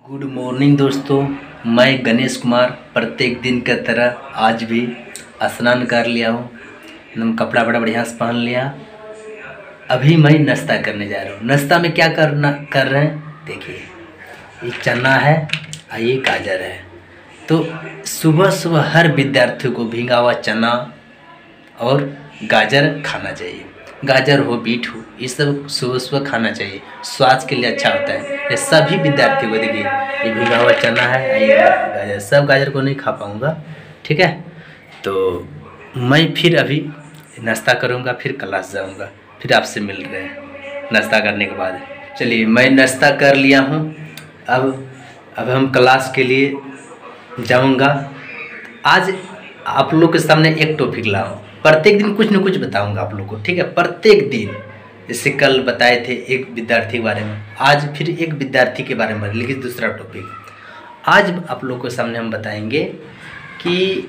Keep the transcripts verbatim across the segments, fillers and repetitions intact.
Good morning दोस्तों, मैं गणेश कुमार प्रत्येक दिन की तरह आज भी स्नान कर लिया हूँ। एकदम कपड़ा बड़ा बढ़िया से पहन लिया। अभी मैं नाश्ता करने जा रहा हूँ। नाश्ता में क्या करना कर रहे हैं देखिए, ये चना है और ये गाजर है। तो सुबह सुबह हर विद्यार्थी को भीगा हुआ चना और गाजर खाना चाहिए। गाजर हो, बीट हो, ये सब सुबह सुबह खाना चाहिए, स्वास्थ्य के लिए अच्छा होता है। ये सभी विद्यार्थियों को देखिए, ये भीगा हुआ चना है, ये गाजर। सब गाजर को नहीं खा पाऊँगा, ठीक है। तो मैं फिर अभी नाश्ता करूँगा, फिर क्लास जाऊँगा, फिर आपसे मिल रहे हैं नाश्ता करने के बाद। चलिए, मैं नाश्ता कर लिया हूँ। अब अब हम क्लास के लिए जाऊँगा। आज आप लोग के सामने एक टॉपिक लाऊँ। प्रत्येक दिन कुछ न कुछ बताऊंगा आप लोग को, ठीक है। प्रत्येक दिन, जैसे कल बताए थे एक विद्यार्थी के बारे में, आज फिर एक विद्यार्थी के बारे में, लेकिन दूसरा टॉपिक। आज आप लोग के सामने हम बताएंगे कि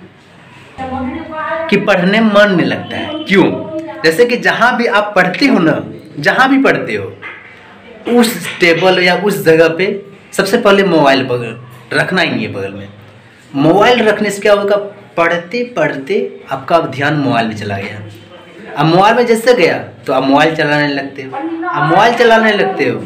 कि पढ़ने में मन नहीं लगता है, क्यों। जैसे कि जहाँ भी आप पढ़ते हो ना, जहाँ भी पढ़ते हो, उस टेबल या उस जगह पे सबसे पहले मोबाइल बगल रखना ही है। बगल में मोबाइल रखने से क्या होगा, पढ़ते पढ़ते आपका ध्यान मोबाइल में चला गया। अब मोबाइल में जैसे गया तो आप मोबाइल चलाने लगते हो। अब मोबाइल चलाने लगते हो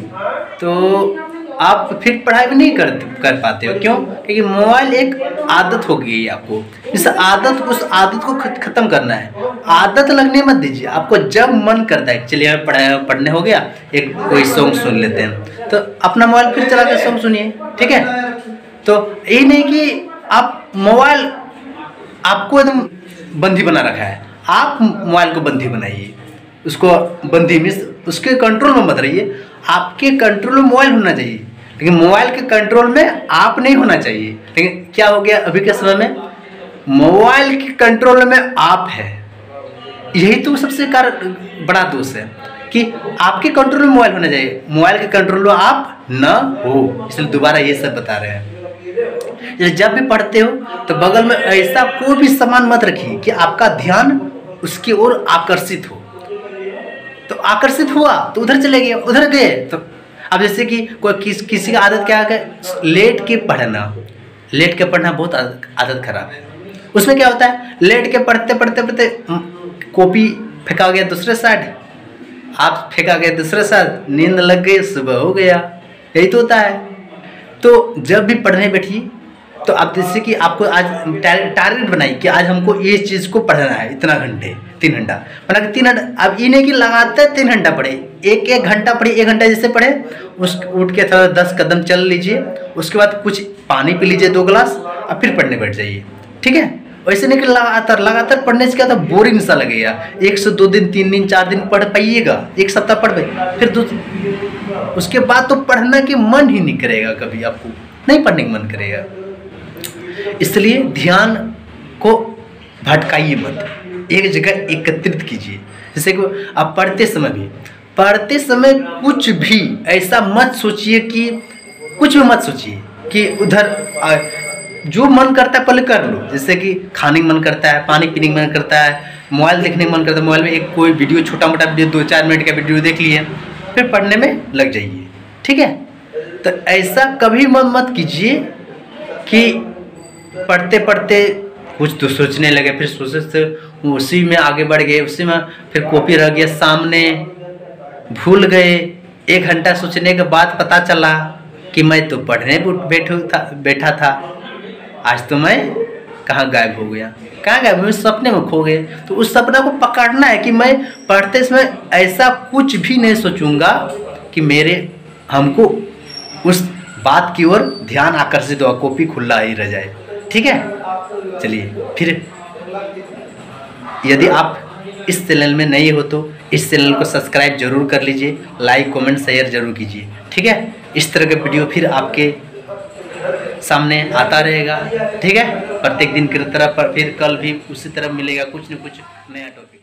तो आप फिर पढ़ाई भी नहीं कर कर पाते हो। क्यों? क्योंकि मोबाइल एक आदत हो गई है आपको। इस आदत उस आदत को ख़त्म करना है। आदत लगने मत दीजिए। आपको जब मन करता है, चलिए पढ़ाई पढ़ने हो गया, एक कोई सॉन्ग सुन लेते हैं, तो अपना मोबाइल फिर चला के सॉन्ग सुनिए, ठीक है। तो ये नहीं कि आप मोबाइल आपको एकदम बंदी बना रखा है, आप मोबाइल को बंदी बनाइए। उसको बंदी मीन्स उसके कंट्रोल में मत रहिए। आपके कंट्रोल में मोबाइल होना चाहिए, लेकिन मोबाइल के कंट्रोल में आप नहीं होना चाहिए। लेकिन क्या हो गया अभी के समय में, मोबाइल के कंट्रोल में आप है। यही तो सबसे कार बड़ा दोष है कि आपके कंट्रोल में मोबाइल होना चाहिए, मोबाइल के कंट्रोल में आप न हो। इसलिए दोबारा ये सब बता रहे हैं। जब भी पढ़ते हो तो बगल में ऐसा कोई भी सामान मत रखिए कि आपका ध्यान उसकी ओर आकर्षित हो। तो आकर्षित हुआ तो उधर चले गए, उधर गए तो अब जैसे कि कोई किस किसी का आदत क्या है, लेट के पढ़ना। लेट के पढ़ना बहुत आदत खराब है। उसमें क्या होता है, लेट के पढ़ते पढ़ते पढ़ते कॉपी फेंका गया दूसरे साइड, आप फेंका गया दूसरे साइड, नींद लग गई, सुबह हो गया। यही तो होता है। तो जब भी पढ़ने बैठिए तो आप जैसे कि आपको आज टारगेट बनाइए कि आज हमको ये चीज़ को पढ़ना है, इतना घंटे, तीन घंटा बना के तीन घंटा। अब ये नहीं कि लगातार तीन घंटा पढ़े, एक एक घंटा पढ़े, एक घंटा जैसे पढ़े, उस उठ के थोड़ा दस कदम चल लीजिए, उसके बाद कुछ पानी पी लीजिए दो गिलास, और फिर पढ़ने बैठ जाइए, ठीक है। वैसे नहीं कि लगातार लगातार पढ़ने से क्या था, बोरिंग सा लगेगा। एक से दो दिन, तीन दिन, चार दिन पढ़ पाइएगा, एक सप्ताह पढ़ पाइए, फिर दो उसके बाद तो पढ़ने के मन ही नहीं करेगा, कभी आपको नहीं पढ़ने का मन करेगा। इसलिए ध्यान को भटकाइए मत, एक जगह एकत्रित कीजिए। जैसे कि आप पढ़ते समय भी पढ़ते समय कुछ भी ऐसा मत सोचिए कि कुछ भी मत सोचिए कि उधर आ, जो मन करता है पहले कर लो। जैसे कि खाने का मन करता है, पानी पीने का मन करता है, मोबाइल देखने का मन करता है, मोबाइल में एक कोई वीडियो, छोटा मोटा वीडियो, दो चार मिनट का वीडियो देख लिए, फिर पढ़ने में लग जाइए, ठीक है। तो ऐसा कभी मत मत कीजिए कि पढ़ते पढ़ते कुछ तो सोचने लगे, फिर सोचते से उसी में आगे बढ़ गए, उसी में फिर कॉपी रह गया सामने, भूल गए। एक घंटा सोचने के बाद पता चला कि मैं तो पढ़ने बैठा था बैठा था आज तो मैं कहाँ गायब हो गया, कहाँ गायब, मैं सपने में खो गए। तो उस सपना को पकड़ना है कि मैं पढ़ते समय ऐसा कुछ भी नहीं सोचूंगा कि मेरे हमको उस बात की ओर ध्यान आकर्षित हो, कॉपी खुला ही रह जाए, ठीक है। चलिए, फिर यदि आप इस चैनल में नए हो तो इस चैनल को सब्सक्राइब जरूर कर लीजिए, लाइक कमेंट शेयर जरूर कीजिए, ठीक है। इस तरह का वीडियो फिर आपके सामने आता रहेगा, ठीक है। प्रत्येक दिन की तरह पर फिर कल भी उसी तरह मिलेगा कुछ न कुछ नया टॉपिक।